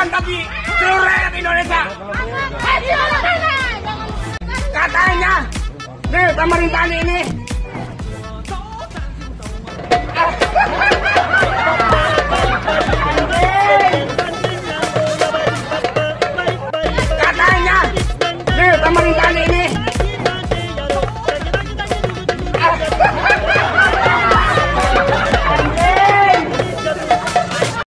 bukan bagi seluruh rakyat Indonesia. Katanya, nih pemerintahan ini